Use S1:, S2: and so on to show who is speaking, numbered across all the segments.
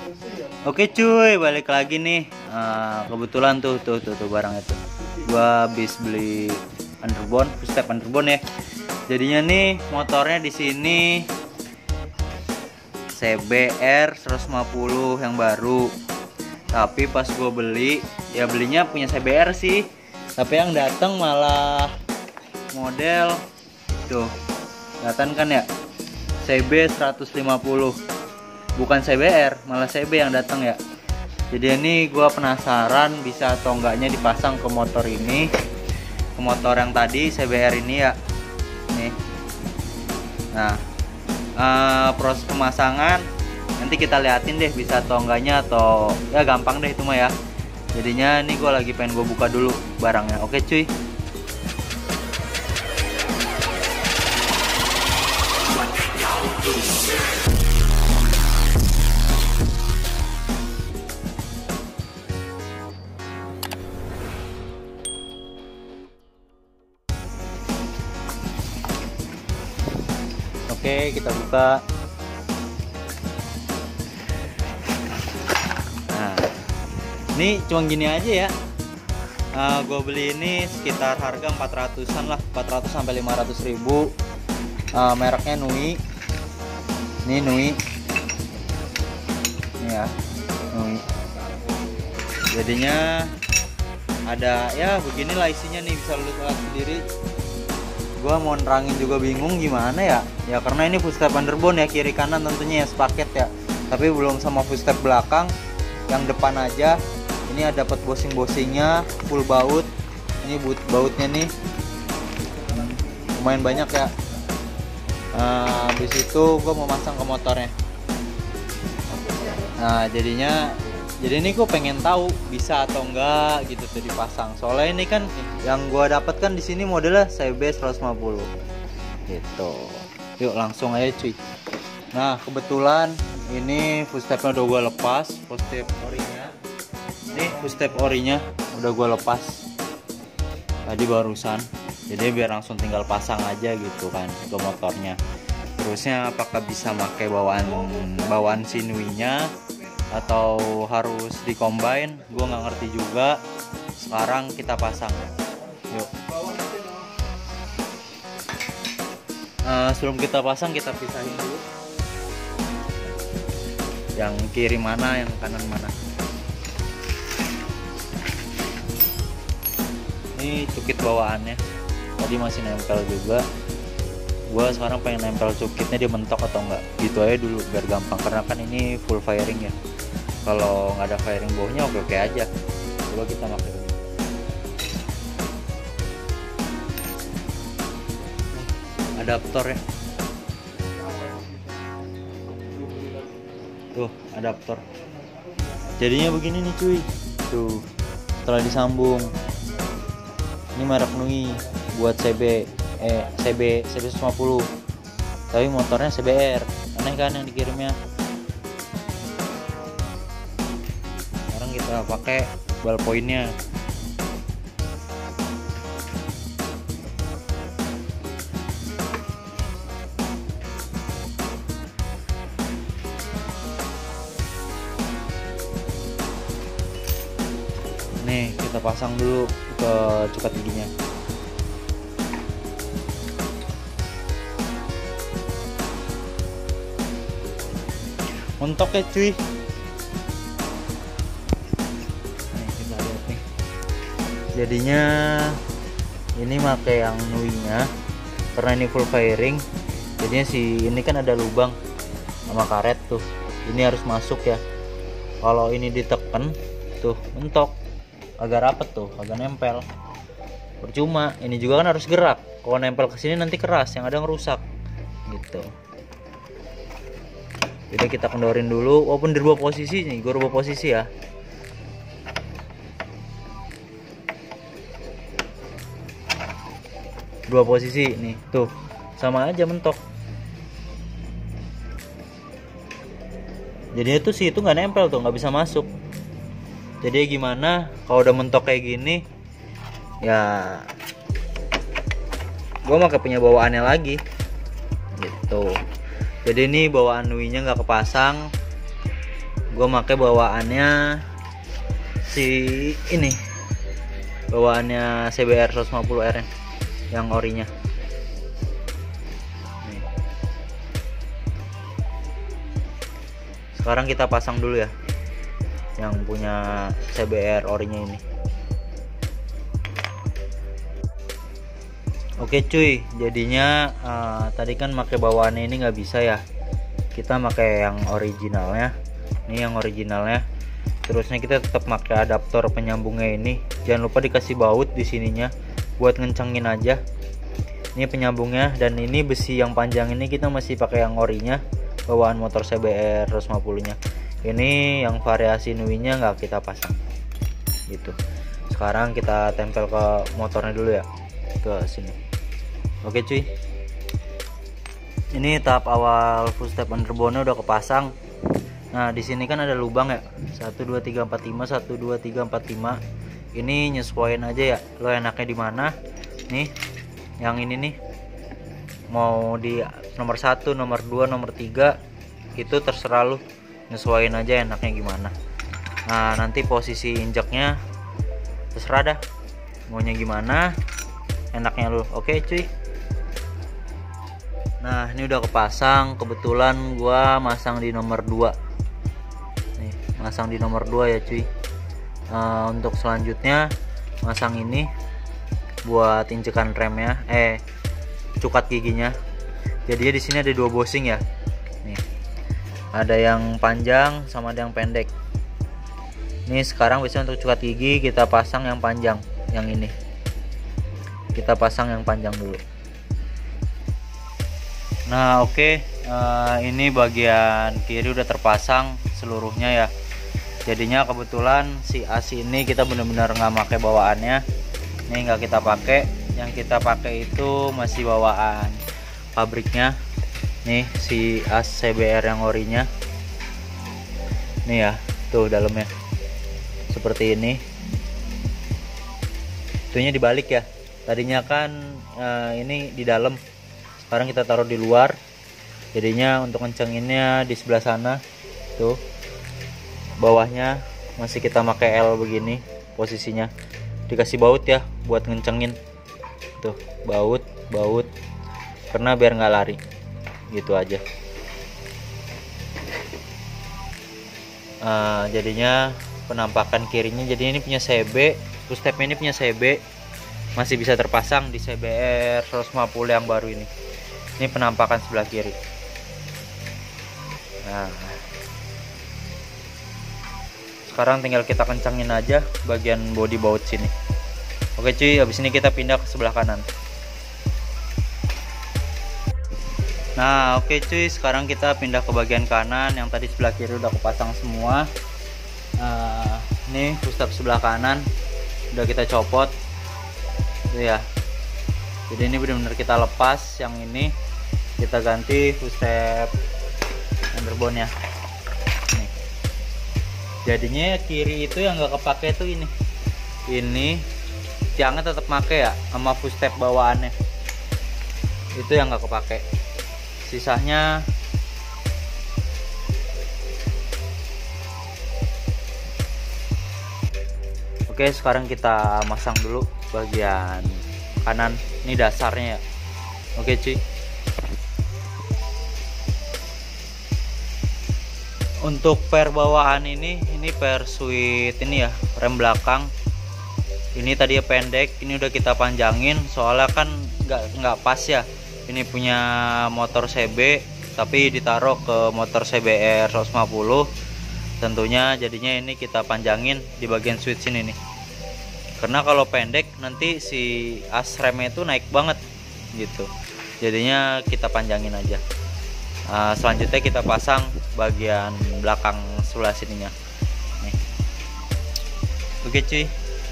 S1: Oke cuy, balik lagi nih. Kebetulan tuh barang itu. Gua habis beli underbone, footstep underbone ya. Jadinya nih motornya di sini CBR 150 yang baru. Tapi pas gua beli, ya belinya punya CBR sih. Tapi yang datang malah model tuh. Kelihatan kan ya? CB 150. Bukan CBR, malah CB yang datang ya. Jadi ini gua penasaran bisa atau enggaknya dipasang ke motor ini, ke motor yang tadi CBR ini ya. Nih. Nah, proses pemasangan nanti kita liatin deh bisa atau enggaknya, atau ya gampang deh itu mah ya. Jadinya ini gua lagi pengen gua buka dulu barangnya. Oke cuy. Oke, kita buka. Nah, ini cuma gini aja ya. Gue beli ini sekitar harga 400-an lah, 400 sampai 500 ribu. Mereknya Nui. Ini Nui. Ini ya, Nui. Jadinya ada ya beginilah isinya nih, bisa lu lihat sendiri. Gua mau nerangin juga bingung gimana ya. Ya karena ini footstep underbone ya, kiri kanan tentunya ya sepaket ya. Tapi belum sama footstep belakang. Yang depan aja. Ini ada dapat bosing-bosingnya, full baut. Ini bautnya nih lumayan banyak ya. Habis itu gua mau masang ke motornya. Nah, jadi ini gue pengen tahu bisa atau enggak gitu tuh dipasang. Soalnya ini kan yang gue dapatkan di sini modelnya CB 150 gitu. Yuk langsung aja cuy. Nah kebetulan ini footstepnya udah gue lepas, footstep orinya. Ini footstep orinya udah gue lepas tadi barusan. Jadi biar langsung tinggal pasang aja gitu kan ke motornya. Terusnya apakah bisa pakai bawaan sinuinya atau harus di-combine, gue nggak ngerti juga. Sekarang kita pasang. Yuk. Sebelum kita pasang kita pisahin dulu. Yang kiri mana, yang kanan mana. Ini cukit bawaannya. Tadi masih nempel juga. Gue sekarang pengen nempel cukitnya, dia mentok atau enggak. Gitu aja dulu biar gampang, karena kan ini full firing ya. Kalau nggak ada firing bawahnya oke aja. Coba kita pakai dulu. Adaptor ya. Tuh adaptor. Jadinya begini nih cuy. Tuh setelah disambung. Ini merek Nui buat CB 150. Tapi motornya CBR. Aneh kan yang dikirimnya. Kita pakai ballpointnya. Nih kita pasang dulu ke cukat giginya. Mentok ya cuy. Jadinya ini pakai yang Nui-nya karena ini full firing. Jadinya ini kan ada lubang sama karet tuh. Ini harus masuk ya. Kalau ini ditekan tuh mentok, agak rapet tuh, agak nempel. Percuma. Ini juga kan harus gerak. Kalau nempel ke sini nanti keras, yang ada ngerusak gitu. Jadi kita kendorin dulu, walaupun di dua posisi nih, gue rubah posisi ya. Dua posisi nih tuh sama aja mentok. Jadinya tuh itu nggak nempel tuh, nggak bisa masuk. Jadi gimana kalau udah mentok kayak gini ya, gue pakai punya bawaannya lagi gitu. Jadi ini bawaan Nui nya nggak kepasang, gue pakai bawaannya si ini, bawaannya CBR 150R yang orinya. Nih. Sekarang kita pasang dulu ya yang punya CBR orinya ini. Oke cuy, jadinya tadi kan pakai bawaannya ini nggak bisa ya, kita pakai yang originalnya. Ini yang originalnya. Terusnya kita tetap pakai adaptor penyambungnya ini. Jangan lupa dikasih baut di sininya buat ngencengin aja. Ini penyambungnya, dan ini besi yang panjang ini kita masih pakai yang orinya, bawaan motor CBR 150-nya. Ini yang variasi Nui-nya nggak kita pasang. Gitu. Sekarang kita tempel ke motornya dulu ya, ke sini. Oke cuy, ini tahap awal full step underbone udah kepasang. Nah di sini kan ada lubang ya, 1 2 3 4 5, 1 2 3 4 5. Ini nyesuaiin aja ya, lo enaknya di mana. Nih yang ini nih, mau di nomor 1, nomor 2, nomor 3, itu terserah lo, nyesuaiin aja enaknya gimana. Nah nanti posisi injeknya terserah dah, maunya gimana enaknya lo. Oke cuy. Nah ini udah kepasang, kebetulan gua masang di nomor 2 nih, masang di nomor 2 ya cuy. Untuk selanjutnya masang ini buat injekan remnya, cukat giginya. Jadinya di sini ada 2 bosing ya nih, ada yang panjang sama ada yang pendek. Ini sekarang biasanya untuk cukat gigi kita pasang yang panjang, yang ini kita pasang yang panjang dulu. Nah oke, ini bagian kiri udah terpasang seluruhnya ya. Jadinya kebetulan si as ini kita benar-benar nggak pakai bawaannya. Ini nggak kita pakai, yang kita pakai itu masih bawaan pabriknya. Nih si as CBR yang orinya. Nih ya, tuh dalamnya seperti ini. Itunya dibalik ya. Tadinya kan ini di dalam, sekarang kita taruh di luar. Jadinya untuk ngencenginnya di sebelah sana tuh, bawahnya masih kita pakai L begini posisinya. Dikasih baut ya buat ngencengin tuh, baut karena biar nggak lari gitu aja. Jadinya penampakan kirinya, jadi ini punya CB, terus stepnya ini punya CB, masih bisa terpasang di CBR 150 yang baru ini. Ini penampakan sebelah kiri. Nah sekarang tinggal kita kencangin aja bagian body baut sini. Oke cuy, habis ini kita pindah ke sebelah kanan. Nah oke cuy, sekarang kita pindah ke bagian kanan. Yang tadi sebelah kiri udah kepasang semua. Ini full step sebelah kanan udah kita copot tuh ya. Jadi ini benar-benar kita lepas, yang ini kita ganti full step underbone nya. Nih. Jadinya kiri itu yang nggak kepake tuh ini tiangnya tetap make ya, sama full step bawaannya itu yang nggak kepake. Sisanya oke, sekarang kita masang dulu bagian kanan. Ini dasarnya ya. Oke cuy, untuk per bawaan ini per switch ini ya, rem belakang ini tadi ya pendek, ini udah kita panjangin soalnya kan nggak pas ya. Ini punya motor CB tapi ditaruh ke motor CBR 150 tentunya, jadinya ini kita panjangin di bagian switch ini nih. Karena kalau pendek nanti si as remnya itu naik banget gitu, jadinya kita panjangin aja. Selanjutnya kita pasang bagian belakang sebelah sininya nih. Oke cuy.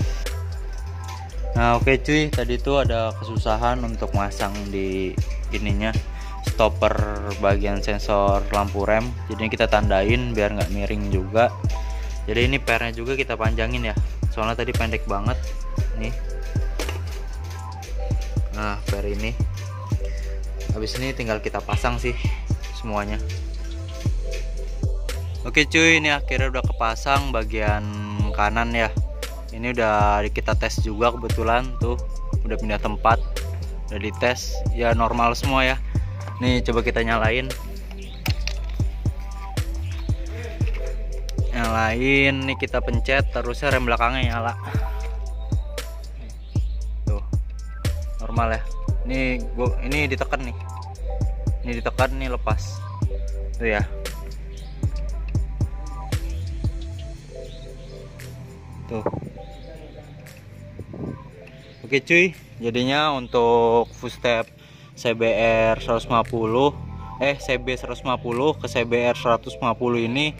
S1: Nah oke cuy, tadi tuh ada kesusahan untuk masang di ininya, stopper bagian sensor lampu rem. Jadi kita tandain biar nggak miring juga. Jadi ini pernya juga kita panjangin ya, soalnya tadi pendek banget nih. Nah per ini habis ini tinggal kita pasang sih semuanya. Oke cuy, ini akhirnya udah kepasang bagian kanan ya. Ini udah kita tes juga kebetulan tuh, udah pindah tempat, udah dites ya, normal semua ya. Nih coba kita nyalain. Nyalain nih, kita pencet terusnya rem belakangnya nyala. Tuh. Normal ya. Ini ditekan nih. Ini ditekan nih, lepas. Tuh ya. Tuh. Oke cuy, jadinya untuk footstep CBR 150 CB 150 ke CBR 150 ini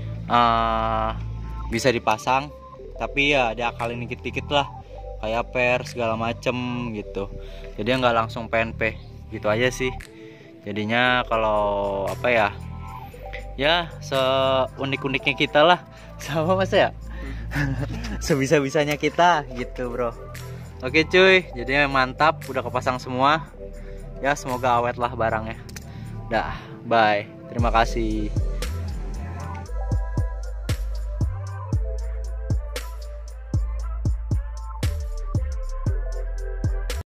S1: bisa dipasang, tapi ya diakalin dikit-dikit lah, kayak per segala macem gitu. Jadi nggak langsung PNP gitu aja sih. Jadinya kalau apa ya, ya seunik-uniknya kita lah, sama mas ya. Sebisa-bisanya kita gitu bro. Oke cuy, jadinya mantap, udah kepasang semua ya. Semoga awet lah barangnya. Dah, bye, terima kasih.